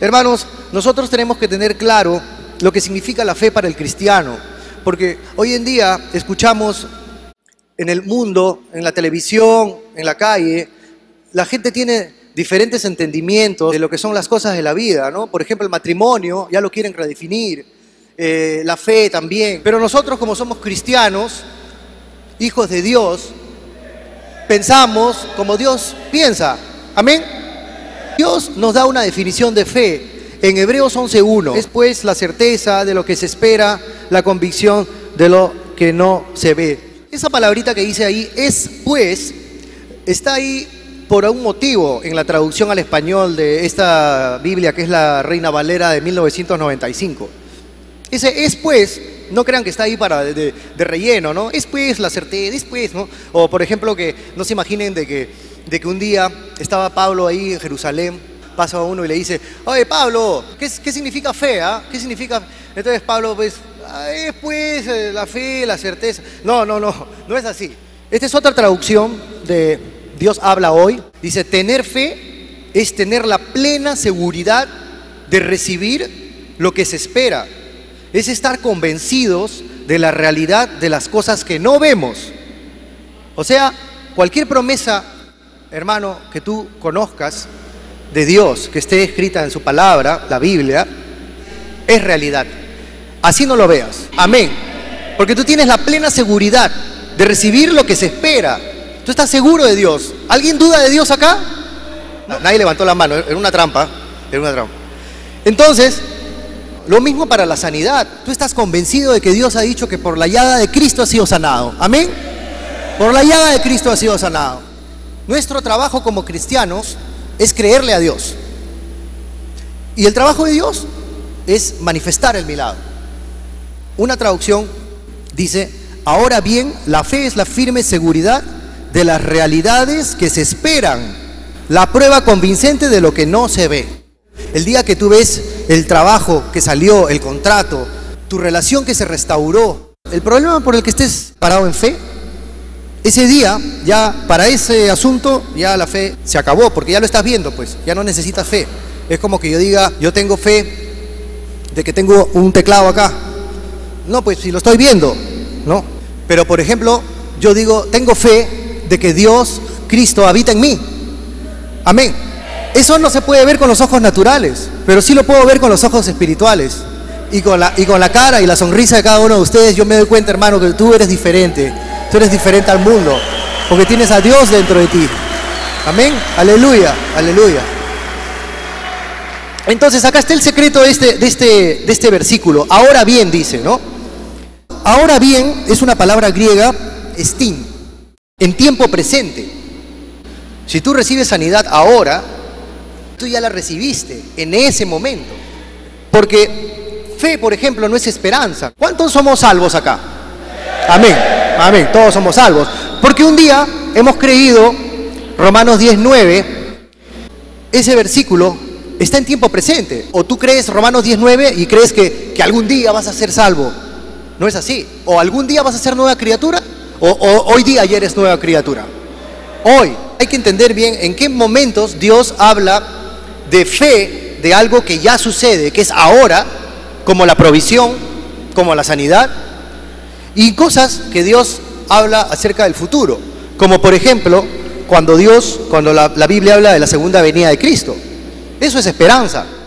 Hermanos, nosotros tenemos que tener claro lo que significa la fe para el cristiano, porque hoy en día escuchamos en el mundo, en la televisión, en la calle, la gente tiene diferentes entendimientos de lo que son las cosas de la vida, ¿no? Por ejemplo, el matrimonio ya lo quieren redefinir, la fe también. Pero nosotros, como somos cristianos, hijos de Dios, pensamos como Dios piensa. Amén. Dios nos da una definición de fe en Hebreos 11:1. Es pues la certeza de lo que se espera, la convicción de lo que no se ve. Esa palabrita que dice ahí, es pues, está ahí por un motivo en la traducción al español de esta Biblia, que es la Reina Valera de 1995. Ese es pues, no crean que está ahí para de relleno, ¿no? Es pues la certeza, es pues, ¿no? O por ejemplo, que no se imaginen de que un día estaba Pablo ahí en Jerusalén, pasa a uno y le dice: oye Pablo, ¿qué significa fe? ¿Qué significa? Entonces Pablo, pues, es pues la fe, la certeza. No es así. Esta es otra traducción de Dios habla hoy. Dice: tener fe es tener la plena seguridad de recibir lo que se espera. Es estar convencidos de la realidad de las cosas que no vemos. O sea, cualquier promesa, hermano, que tú conozcas de Dios, que esté escrita en su palabra, la Biblia, es realidad. Así no lo veas. Amén. Porque tú tienes la plena seguridad de recibir lo que se espera. Tú estás seguro de Dios. ¿Alguien duda de Dios acá? No, nadie levantó la mano. Era una trampa. Era una trampa. Entonces, lo mismo para la sanidad. Tú estás convencido de que Dios ha dicho que por la llaga de Cristo has sido sanado. Amén. Por la llaga de Cristo has sido sanado. Nuestro trabajo como cristianos es creerle a Dios. Y el trabajo de Dios es manifestar el milagro. Una traducción dice: ahora bien, la fe es la firme seguridad de las realidades que se esperan, la prueba convincente de lo que no se ve. El día que tú ves el trabajo que salió, el contrato, tu relación que se restauró, el problema por el que estés parado en fe, ese día, ya para ese asunto, ya la fe se acabó, porque ya lo estás viendo, pues, ya no necesitas fe. Es como que yo diga: yo tengo fe de que tengo un teclado acá. No, pues si lo estoy viendo, ¿no? Pero por ejemplo, yo digo: tengo fe de que Dios, Cristo, habita en mí. Amén. Eso no se puede ver con los ojos naturales, pero sí lo puedo ver con los ojos espirituales. Y con la cara y la sonrisa de cada uno de ustedes, yo me doy cuenta, hermano, que tú eres diferente. Tú eres diferente al mundo, porque tienes a Dios dentro de ti. Amén. Aleluya, aleluya. Entonces acá está el secreto de este versículo. Ahora bien, dice, ¿no? Ahora bien es una palabra griega, estin, en tiempo presente. Si tú recibes sanidad ahora, tú ya la recibiste en ese momento. Porque fe, por ejemplo, no es esperanza. ¿Cuántos somos salvos acá? Amén, amén, todos somos salvos. Porque un día hemos creído, Romanos 10:9, ese versículo está en tiempo presente. O tú crees Romanos 10:9 y crees que algún día vas a ser salvo. No es así. O algún día vas a ser nueva criatura, o hoy día ya eres nueva criatura. Hoy hay que entender bien en qué momentos Dios habla de fe, de algo que ya sucede, que es ahora, como la provisión, como la sanidad, y cosas que Dios habla acerca del futuro, como por ejemplo cuando la Biblia habla de la segunda venida de Cristo. Eso es esperanza.